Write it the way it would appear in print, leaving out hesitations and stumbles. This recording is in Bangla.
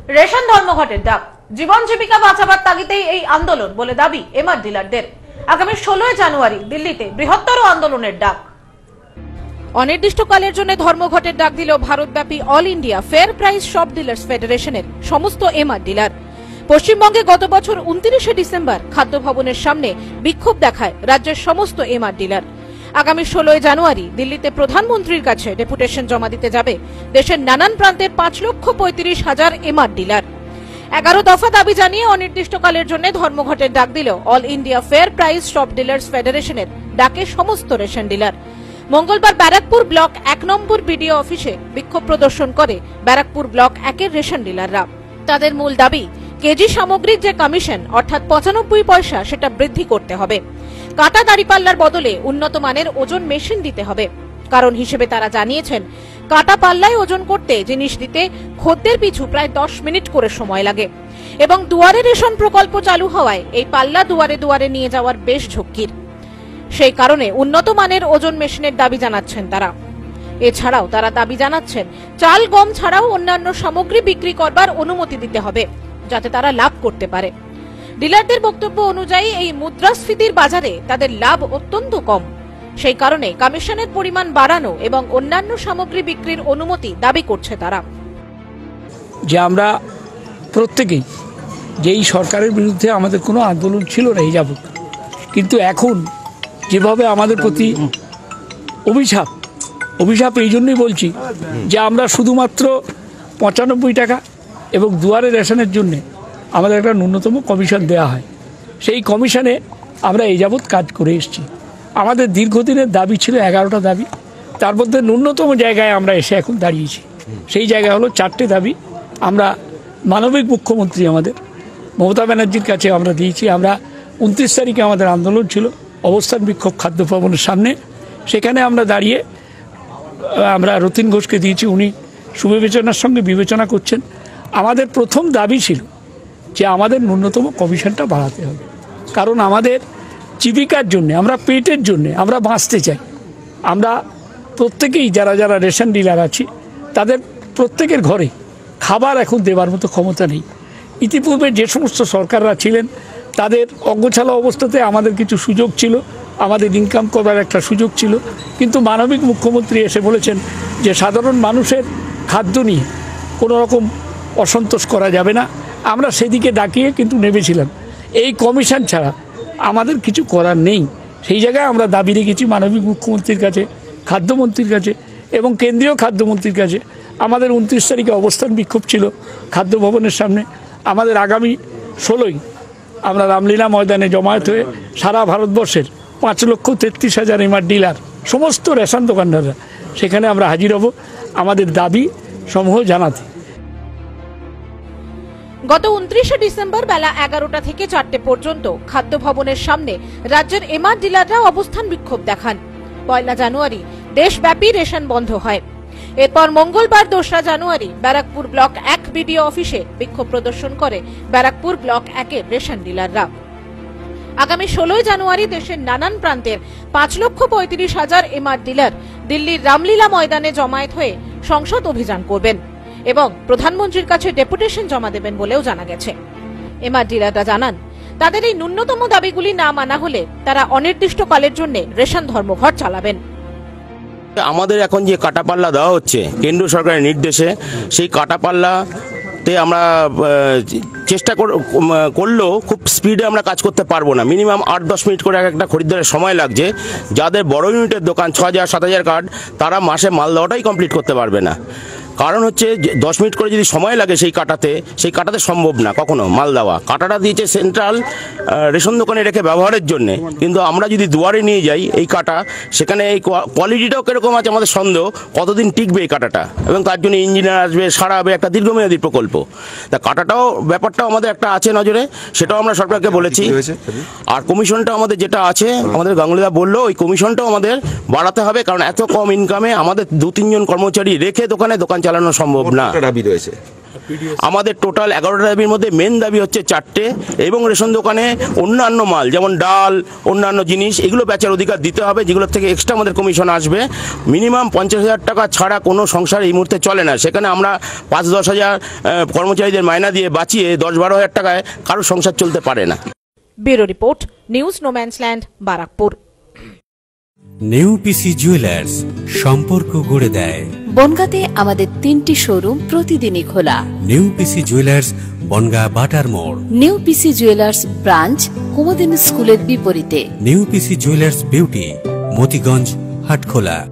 রেশন ধর্মঘটের ডাক, জীবন জীবিকা বাঁচাবার তাগিদেই এই আন্দোলন বলে দাবি এমআর ডিলারদের। আগামী 16 জানুয়ারি দিল্লিতে বৃহত্তর আন্দোলনের ডাক। অনির্দিষ্টকালের জন্য ধর্মঘটের ডাক দিল ভারতব্যাপী all India fair price shop dealers ফেডারেশনের সমস্ত এমআর ডিলার। পশ্চিমবঙ্গে গত বছর 29শে ডিসেম্বর খাদ্য ভবনের সামনে বিক্ষোভ দেখায় রাজ্যের সমস্ত এমআর ডিলার। আগামী 16 জানুয়ারি দিল্লিতে প্রধানমন্ত্রীর কাছে ডেপুটেশন জমা দিতে যাবে দেশের নানান প্রান্তের 5,35,000 এমআর ডিলার। 11 দফা দাবি জানিয়ে অনির্দিষ্টকালের জন্য ধর্মঘটের ডাক দিল all India fair price shop dealers ফেডারেশনের ডাকে সমস্ত রেশন ডিলার। মঙ্গলবার ব্যারাকপুর ব্লক 1 নম্বর বিডিও অফিসে বিক্ষোভ প্রদর্শন করে ব্যারাকপুর ব্লক 1-এর রেশন ডিলাররা। তাদের মূল দাবি, কেজি সামগ্রিক যে কমিশন অর্থাৎ 95 পয়সা সেটা বৃদ্ধি করতে হবে। কাটা দাড়িপাল্লার বদলে উন্নত মানের ওজন মেশিন দিতে হবে। কারণ হিসেবে তারা জানিয়েছেন, কাটা পাল্লায় ওজন করতে জিনিস দিতে খদ্দের পিছু প্রায় 10 মিনিট করে সময় লাগে এবং দুয়ারে রেশন প্রকল্প চালু হওয়ায় এই পাল্লা দুয়ারে দুয়ারে নিয়ে যাওয়ার বেশ ঝক্কির। সেই কারণে উন্নত মানের ওজন মেশিনের দাবি জানাচ্ছেন তারা। এছাড়াও তারা দাবি জানাচ্ছেন, চাল গম ছাড়াও অন্যান্য সামগ্রী বিক্রি করবার অনুমতি দিতে হবে যাতে তারা লাভ করতে পারে। ডিলারদের বক্তব্য অনুযায়ী এই মুদ্রাস্ফীতির বাজারে তাদের লাভ অত্যন্ত কম। সেই কারণে কমিশনের পরিমাণ বাড়ানো এবং অন্যান্য সামগ্রী বিক্রির অনুমতি দাবি করছে তারা। যে আমরা প্রত্যেকেই যেই সরকারের বিরুদ্ধে আমাদের কোনো আন্দোলন ছিল না এই যাবৎ, কিন্তু এখন যেভাবে আমাদের প্রতি অভিশাপ এই জন্যই বলছি যে আমরা শুধুমাত্র 95 টাকা এবং দুয়ারে রেশনের জন্যে আমাদের একটা ন্যূনতম কমিশন দেওয়া হয়। সেই কমিশনে আমরা এই যাবৎ কাজ করে এসেছি। আমাদের দীর্ঘদিনের দাবি ছিল 11টা দাবি, তার মধ্যে ন্যূনতম জায়গায় আমরা এসে এখন দাঁড়িয়েছি। সেই জায়গা হলো 4টে দাবি। আমরা মানবিক মুখ্যমন্ত্রী আমাদের মমতা ব্যানার্জির কাছে আমরা দিয়েছি। আমরা 29 তারিখে আমাদের আন্দোলন ছিল, অবস্থান বিক্ষোভ খাদ্য ভবনের সামনে। সেখানে আমরা দাঁড়িয়ে আমরা রতিন ঘোষকে দিয়েছি, উনি সুবিবেচনার সঙ্গে বিবেচনা করছেন। আমাদের প্রথম দাবি ছিল যে আমাদের ন্যূনতম কমিশনটা বাড়াতে হবে। কারণ আমাদের জীবিকার জন্যে, আমরা পেটের জন্যে আমরা বাঁচতে চাই। আমরা প্রত্যেকেই যারা যারা রেশন ডিলার আছি তাদের প্রত্যেকের ঘরে খাবার এখন দেওয়ার মতো ক্ষমতা নেই। ইতিপূর্বে যে সমস্ত সরকাররা ছিলেন তাদের অঙ্গছালা অবস্থাতে আমাদের কিছু সুযোগ ছিল, আমাদের ইনকাম করার একটা সুযোগ ছিল, কিন্তু মানবিক মুখ্যমন্ত্রী এসে বলেছেন যে সাধারণ মানুষের খাদ্য নিয়ে কোনো রকম অসন্তোষ করা যাবে না। আমরা সেদিকে ডাকিয়ে কিন্তু নেমেছিলাম। এই কমিশন ছাড়া আমাদের কিছু করার নেই। সেই জায়গায় আমরা দাবি রেখেছি মানবিক মুখ্যমন্ত্রীর কাছে, খাদ্যমন্ত্রীর কাছে এবং কেন্দ্রীয় খাদ্যমন্ত্রীর কাছে। আমাদের 29 তারিখে অবস্থান বিক্ষোভ ছিল খাদ্য ভবনের সামনে। আমাদের আগামী 16ই আমরা রামলীলা ময়দানে জমায়েত হয়ে সারা ভারতবর্ষের 5,33,000 এমআর ডিলার, সমস্ত রেশন দোকানদাররা সেখানে আমরা হাজির হব আমাদের দাবি সমূহ জানাতে। গত 29শে ডিসেম্বর বেলা 11টা থেকে 4টে পর্যন্ত খাদ্য ভবনের সামনে রাজ্যের এমআর ডিলাররা অবস্থান বিক্ষোভ দেখান। 1 জানুয়ারি দেশব্যাপী রেশন বন্ধ হয়। এরপর মঙ্গলবার 2 জানুয়ারি ব্যারাকপুর ব্লক 1 বিডিও অফিসে বিক্ষোভ প্রদর্শন করে ব্যারাকপুর ব্লক 1-এর রেশন ডিলাররা। আগামী 16 জানুয়ারি দেশের নানান প্রান্তের 5,35,000 এমআর ডিলার দিল্লির রামলীলা ময়দানে জমায়েত হয়ে সংসদ অভিযান করবেন এবং প্রধানমন্ত্রীর কাছে ডেপুটেশন জমা দেবেন বলেও জানা গেছে। এমআর ডিলাররা জানান, তাদের এই ন্যূনতম দাবিগুলি না মানা হলে তারা অনির্দিষ্টকালের জন্য রেশন ধর্মঘট চালাবেন। আমাদের এখন যে কাটা পাল্লা দেওয়া হচ্ছে কেন্দ্র সরকারের নির্দেশে, সেই কাটা পাল্লাতে আমরা চেষ্টা করলেও খুব স্পিডে আমরা কাজ করতে পারবো না। মিনিমাম 8-10 মিনিট করে একটা খরিদ্দারের সময় লাগছে। যাদের বড় ইউনিটের দোকান 6,000-7,000 কার্ড, তারা মাসে মাল দেওয়াটাই কমপ্লিট করতে পারবে না। কারণ হচ্ছে 10 মিনিট করে যদি সময় লাগে সেই কাটাতে সম্ভব না কখনো মাল দেওয়া। কাটাটা দিয়েছে সেন্ট্রাল রেশন দোকানে রেখে ব্যবহারের জন্য, কিন্তু আমরা যদি দুয়ারে নিয়ে যাই এই কাটা, সেখানে এই কোয়ালিটিটাও কীরকম আছে আমাদের সন্দেহ, কতদিন টিকবে এই কাটাটা, এবং তার জন্য ইঞ্জিনিয়ার আসবে, সারাবে, একটা দীর্ঘমেয়াদী প্রকল্প। তা কাটাটাও ব্যাপারটাও আমাদের একটা আছে নজরে, সেটাও আমরা সরকারকে বলেছি। আর কমিশনটা আমাদের যেটা আছে, আমাদের গাঙ্গুলিদা বললো ওই কমিশনটাও আমাদের বাড়াতে হবে। কারণ এত কম ইনকামে আমাদের 2-3 জন কর্মচারী রেখে দোকান চালানো সম্ভব না। আমাদের টোটাল 11টা দাবির মধ্যে মেন দাবি হচ্ছে 4টে, এবং রেশন দোকানে অন্যান্য মাল যেমন ডাল, অন্যান্য জিনিস এগুলো বেচার অধিকার দিতে হবে, যেগুলোর থেকে এক্সট্রা আমাদের কমিশন আসবে। মিনিমাম 50,000 টাকা ছাড়া কোনো সংসার এই মুহূর্তে চলে না। সেখানে আমরা 5-10 হাজার কর্মচারীদের মাইনা দিয়ে বাঁচিয়ে 10-12 হাজার টাকায় কারোর সংসার চলতে পারে না। Bureau report, news no man's land, Barrackpore. New PC jewellers, সম্পর্ক গড়ে দেয়। বনগাঁতে আমাদের 3টি শোরুম প্রতিদিনই খোলা। নিউ পিসি জুয়েলার্স, বনগাঁ বাটার মোড়। New PC jewellers branch, Kumudini স্কুলের বিপরীতে। New PC jewellers beauty, Motiganj, Hatkhola.